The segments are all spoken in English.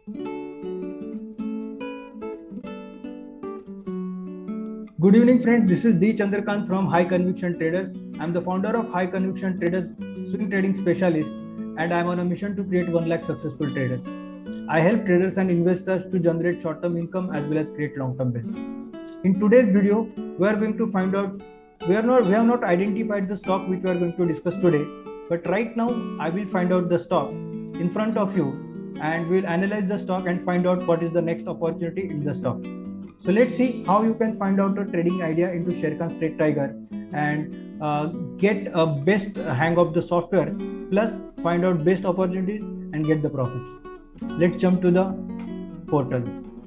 Good evening, friends. This is D. Chandrakant from High Conviction Traders. I'm the founder of High Conviction Traders, swing trading specialist, and I'm on a mission to create 1 lakh successful traders. I help traders and investors to generate short-term income as well as create long-term wealth. In today's video, we are going to find out we have not identified the stock which we are going to discuss today, but right now I will find out the stock in front of you, and we'll analyze the stock and find out what is the next opportunity in the stock. So let's see how you can find out a trading idea into Sharekhan's Trade Tiger and get a best hang of the software, plus find out best opportunities and get the profits. Let's jump to the portal.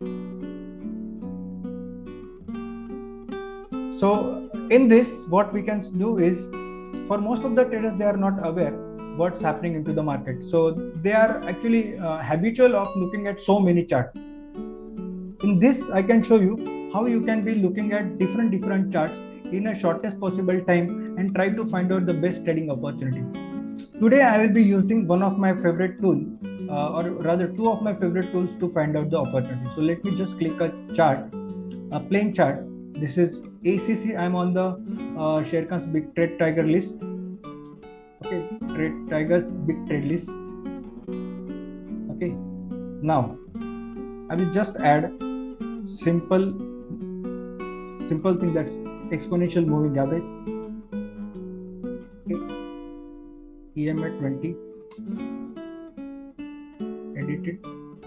So in this, what we can do is, for most of the traders, they are not aware what's happening into the market. So they are actually habitual of looking at so many charts. In this, I can show you how you can be looking at different charts in a shortest possible time and try to find out the best trading opportunity. Today, I will be using one of my favorite tools, or rather two of my favorite tools to find out the opportunity. So let me just click a chart, a plain chart. This is ACC. I'm on the Sharekhan's Big Trade Tiger list. Okay, Trade Tiger's Big Trade list. Okay, now I will just add simple thing, that's exponential moving average. Okay. EM at 20, edit it,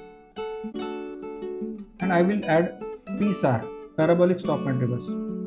and I will add PSAR, parabolic stop and reverse,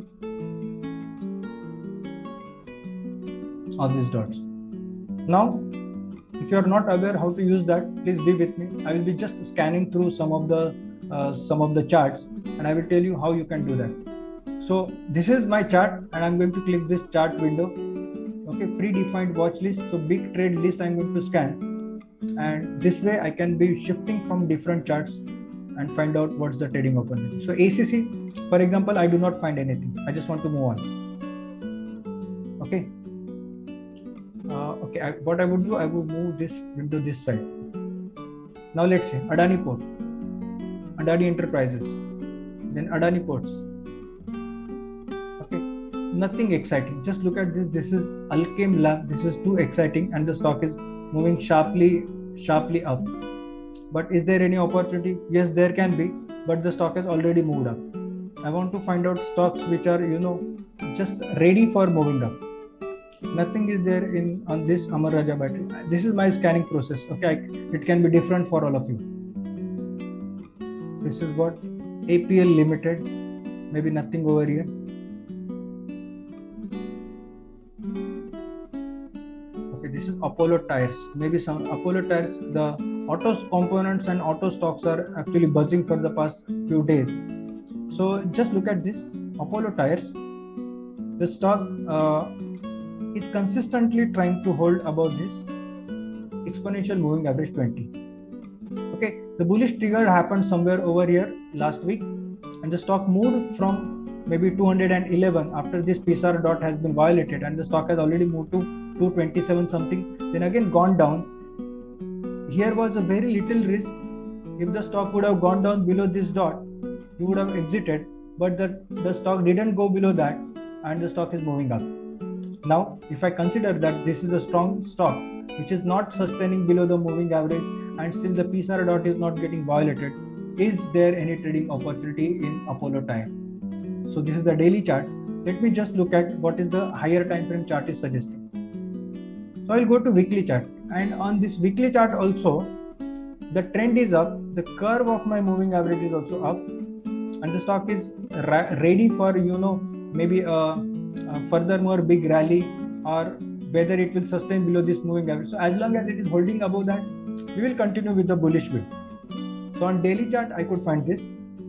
of these dots. Now, if you are not aware how to use that, please be with me. I will be just scanning through some of the charts, and I will tell you how you can do that. So this is my chart, and I'm going to click this chart window. Okay, predefined watch list. So big trade list I'm going to scan, and this way I can be shifting from different charts and find out what's the trading opportunity. So ACC, for example, I do not find anything. I just want to move on. Okay. What I would do, I would move this window this side. Now let's say Adani Port, Adani Enterprises, then Adani Ports. Okay, nothing exciting. Just look at this. This is Alkem Lab. This is too exciting, and the stock is moving sharply up. But is there any opportunity? Yes, there can be, but the stock has already moved up. I want to find out stocks which are, just ready for moving up. Nothing is there on this Amar Raja battery. This is my scanning process. Okay, it can be different for all of you. This is what APL Limited. Maybe nothing over here. Okay, this is Apollo Tires. Maybe some Apollo Tires. The auto components and auto stocks are actually buzzing for the past few days. So just look at this Apollo Tires. The stock is consistently trying to hold above this exponential moving average 20. Okay, the bullish trigger happened somewhere over here last week, and the stock moved from maybe 211 after this PSAR dot has been violated, and the stock has already moved to 227 something, then again gone down. Here was a very little risk. If the stock would have gone down below this dot, you would have exited, but the stock didn't go below that, and the stock is moving up. Now, if I consider that this is a strong stock which is not sustaining below the moving average, and still the PSAR dot is not getting violated, is there any trading opportunity in Apollo Tire? So this is the daily chart. Let me just look at what is the higher time frame chart is suggesting. So I will go to weekly chart, and on this weekly chart also, the trend is up, the curve of my moving average is also up, and the stock is ready for maybe a furthermore big rally, or whether it will sustain below this moving average. So as long as it is holding above that, we will continue with the bullish wave. So on daily chart, I could find this.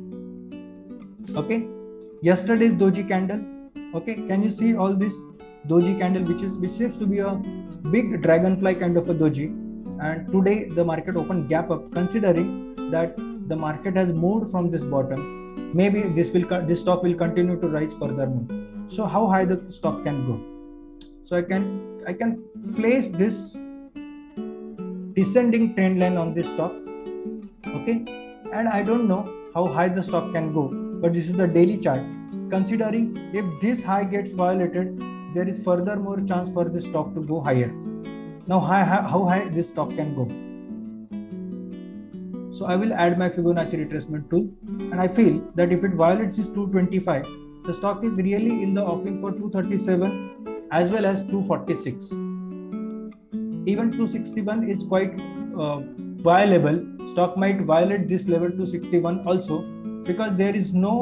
Okay, yesterday's doji candle. Okay, can you see all this doji candle, which seems to be a big dragonfly kind of a doji? And today the market opened gap up, considering that the market has moved from this bottom. Maybe this stock will continue to rise furthermore. So how high the stock can go? So I can place this descending trend line on this stock, Okay, and I don't know how high the stock can go, but this is the daily chart. Considering if this high gets violated, there is further more chance for this stock to go higher. Now, how high this stock can go? So I will add my Fibonacci retracement tool, and I feel that if it violates this 225, the stock is really in the offing for 237 as well as 246. Even 261 is quite viable. Stock might violate this level 261 also, because there is no,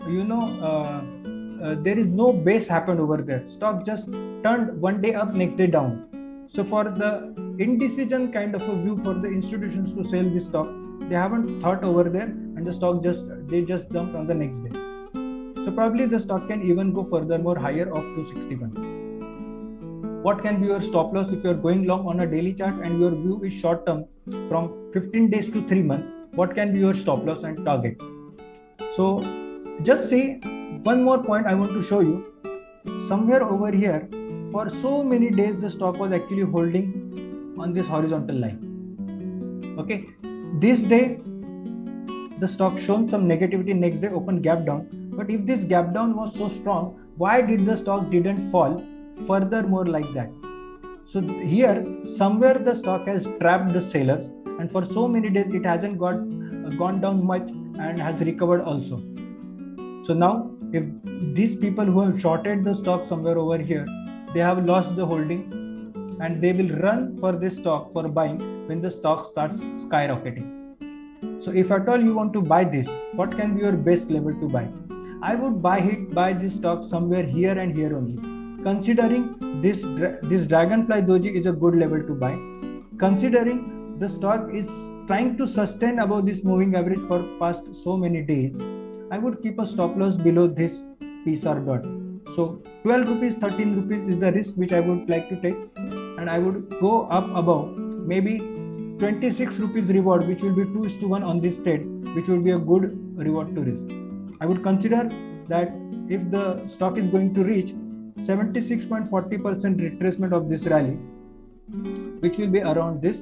there is no base happened over there. Stock just turned one day up, next day down. So for the indecision kind of a view for the institutions to sell this stock, they haven't thought over there, and the stock just jumped on the next day. So probably the stock can even go furthermore higher of 261. What can be your stop loss if you are going long on a daily chart and your view is short term from 15 days to 3 months? What can be your stop loss and target? So just see one more point I want to show you. Somewhere over here, for so many days the stock was actually holding on this horizontal line. Okay, this day the stock shown some negativity, next day open gap down. But if this gap down was so strong, why did the stock didn't fall furthermore like that? So here somewhere the stock has trapped the sellers, and for so many days it hasn't gone down much and has recovered also. So now if these people who have shorted the stock somewhere over here, they have lost the holding, and they will run for this stock for buying when the stock starts skyrocketing. So if at all you want to buy this, what can be your best level to buy? I would buy this stock somewhere here and here only. Considering this Dragonfly Doji is a good level to buy. Considering the stock is trying to sustain above this moving average for past so many days, I would keep a stop loss below this PSR dot. So 12 rupees, 13 rupees is the risk which I would like to take, and I would go up above maybe 26 rupees reward, which will be 2:1 on this trade, which will be a good reward to risk. I would consider that if the stock is going to reach 76.40% retracement of this rally, which will be around this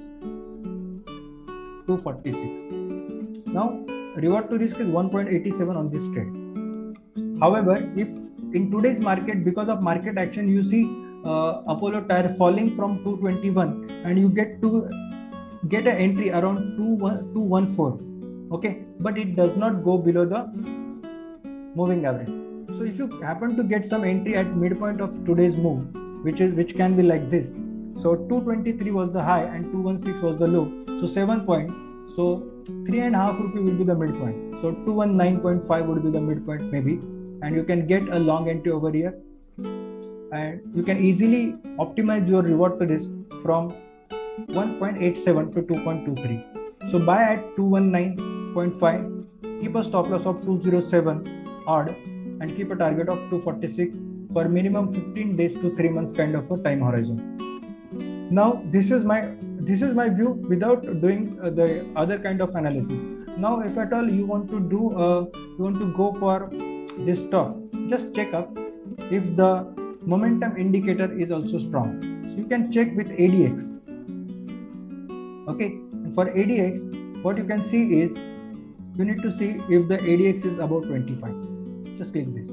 246. Now reward to risk is 1.87 on this trade. However, if in today's market, because of market action, you see Apollo Tyre falling from 221 and you get an entry around 214, okay, but it does not go below the moving average. So if you happen to get some entry at midpoint of today's move, which can be like this, so 223 was the high and 216 was the low, so 7 point, so 3.5 rupee will be the midpoint, so 219.5 would be the midpoint maybe, and you can get a long entry over here, and you can easily optimize your reward to risk from 1.87 to 2.23. So buy at 219.5, keep a stop loss of 207 odd, and keep a target of 246 for minimum 15 days to 3 months kind of a time horizon. Now this is my view without doing the other kind of analysis. Now if at all you want to go for this stock, just check up if the momentum indicator is also strong. So you can check with ADX. Okay, and for ADX, what you can see is you need to see if the ADX is above 25. Just click this.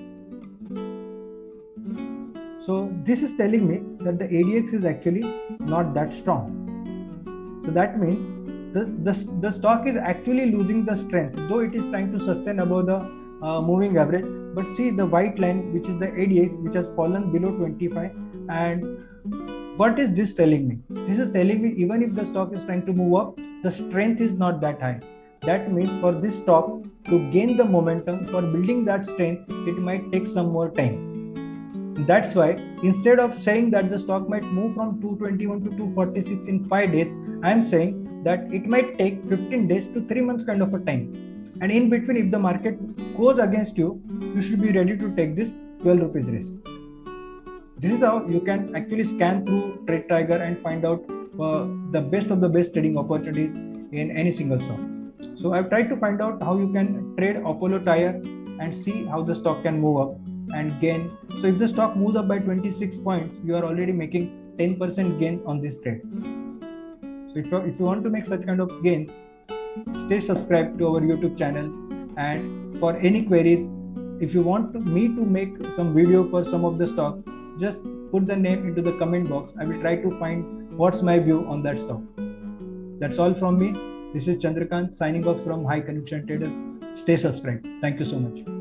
So this is telling me that the ADX is actually not that strong. So that means the stock is actually losing the strength, though it is trying to sustain above the moving average. But see the white line, which is the ADX, which has fallen below 25. And what is this telling me? This is telling me even if the stock is trying to move up, the strength is not that high. That means for this stock to gain the momentum, for building that strength, it might take some more time. That's why instead of saying that the stock might move from 221 to 246 in 5 days, I am saying that it might take 15 days to 3 months kind of a time. And in between, if the market goes against you, you should be ready to take this 12 rupees risk. This is how you can actually scan through Trade Tiger and find out the best of the best trading opportunities in any single stock. So I've tried to find out how you can trade Apollo Tyre and see how the stock can move up and gain. So if the stock moves up by 26 points, you are already making 10% gain on this trade. So if you want to make such kind of gains, Stay subscribed to our YouTube channel, and for any queries, if you want me to make some video for some of the stock, just put the name into the comment box. I will try to find what's my view on that stock. That's all from me. This is Chandrakant signing off from High Conviction Traders. Stay subscribed. Thank you so much.